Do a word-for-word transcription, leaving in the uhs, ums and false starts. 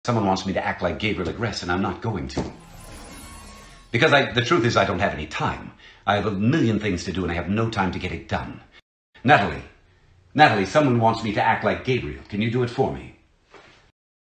Someone wants me to act like Gabriel Agreste, and I'm not going to. Because I, the truth is I don't have any time. I have a million things to do, and I have no time to get it done. Natalie, Natalie, someone wants me to act like Gabriel. Can you do it for me?